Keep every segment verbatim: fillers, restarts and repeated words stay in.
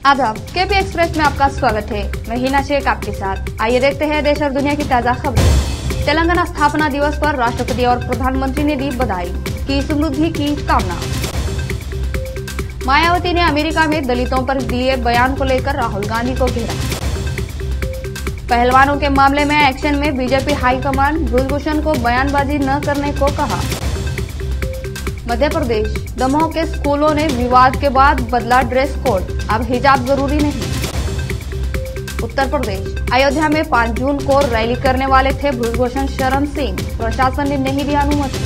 आदाब, KP express में आपका स्वागत है। मैं हिना शेख आपके साथ। आइए देखते हैं देश और दुनिया की ताजा खबरें। तेलंगाना स्थापना दिवस पर राष्ट्रपति और प्रधानमंत्री ने दी बधाई, की समृद्धि की कामना। मायावती ने अमेरिका में दलितों पर दिए बयान को लेकर राहुल गांधी को घेरा। पहलवानों के मामले में एक्शन में बीजेपी हाईकमान, ब्रजभूषण को बयानबाजी न करने को कहा। मध्य प्रदेश, दमोह के स्कूलों ने विवाद के बाद बदला ड्रेस कोड, अब हिजाब जरूरी नहीं। उत्तर प्रदेश, अयोध्या में पाँच जून को रैली करने वाले थे ब्रजभूषण शरण सिंह, प्रशासन ने नहीं दी अनुमति।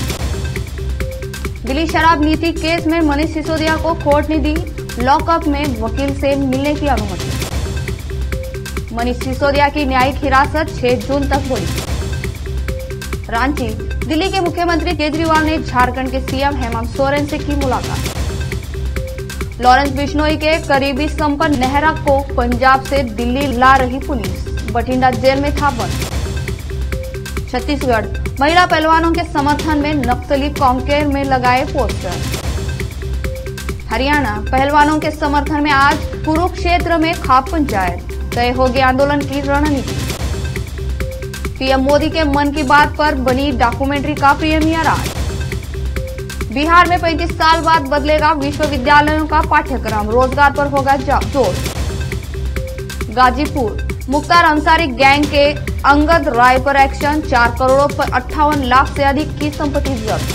दिल्ली शराब नीति केस में मनीष सिसोदिया को कोर्ट ने दी लॉकअप में वकील से मिलने की अनुमति। मनीष सिसोदिया की न्यायिक हिरासत छह जून तक बढ़ी। रांची, दिल्ली के मुख्यमंत्री केजरीवाल ने झारखंड के सीएम हेमंत सोरेन से की मुलाकात। लॉरेंस बिश्नोई के करीबी संपन्न नेहरा को पंजाब से दिल्ली ला रही पुलिस, बठिंडा जेल में था बंद। छत्तीसगढ़, महिला पहलवानों के समर्थन में नक्सली कांकेर में लगाए पोस्टर। हरियाणा, पहलवानों के समर्थन में आज कुरुक्षेत्र में खाप पंचायत, तय होगी आंदोलन की रणनीति। पीएम मोदी के मन की बात पर बनी डॉक्यूमेंट्री का प्रीमियर आज। बिहार में पैंतीस साल बाद बदलेगा विश्वविद्यालयों का पाठ्यक्रम, रोजगार पर होगा जोर। गाजीपुर, मुख्तार अंसारी गैंग के अंगद राय पर एक्शन, चार करोड़ पर अट्ठावन लाख से अधिक की संपत्ति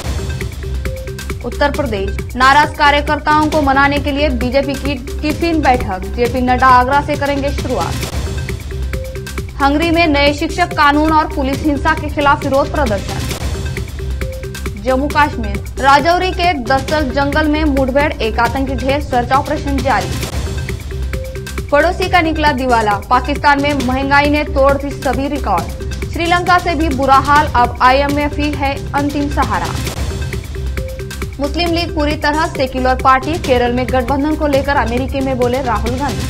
जब्त। उत्तर प्रदेश, नाराज कार्यकर्ताओं को मनाने के लिए बीजेपी की टिफिन बैठक, जेपी नड्डा आगरा से करेंगे शुरुआत। हंगरी में नए शिक्षक कानून और पुलिस हिंसा के खिलाफ विरोध प्रदर्शन। जम्मू कश्मीर, राजौरी के दसल जंगल में मुठभेड़, एक आतंकी ढेर, सर्च ऑपरेशन जारी। पड़ोसी का निकला दिवाला, पाकिस्तान में महंगाई ने तोड़ दी सभी रिकॉर्ड। श्रीलंका से भी बुरा हाल, अब आईएमएफ ही है अंतिम सहारा। मुस्लिम लीग पूरी तरह सेक्युलर पार्टी, केरल में गठबंधन को लेकर अमेरिका में बोले राहुल गांधी।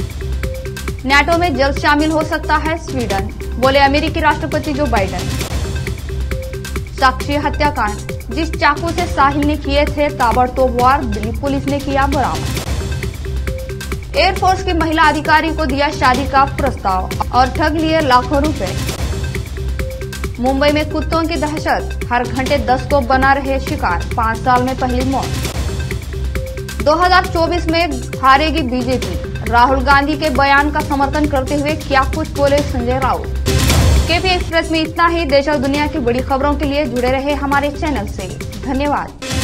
नाटो में जल्द शामिल हो सकता है स्वीडन, बोले अमेरिकी राष्ट्रपति जो बाइडेन। साक्षी हत्याकांड, जिस चाकू से साहिल ने किए थे ताबड़तोड़ वार, दिल्ली पुलिस ने किया बरामद। एयरफोर्स की महिला अधिकारी को दिया शादी का प्रस्ताव और ठग लिए लाखों रुपए। मुंबई में कुत्तों की दहशत, हर घंटे दस को बना रहे शिकार, पाँच साल में पहली मौत। दो हज़ार चौबीस में हारेगी बीजेपी, राहुल गांधी के बयान का समर्थन करते हुए क्या कुछ बोले संजय राउत। केपी एक्सप्रेस में इतना ही। देश और दुनिया की बड़ी खबरों के लिए जुड़े रहे हमारे चैनल से। धन्यवाद।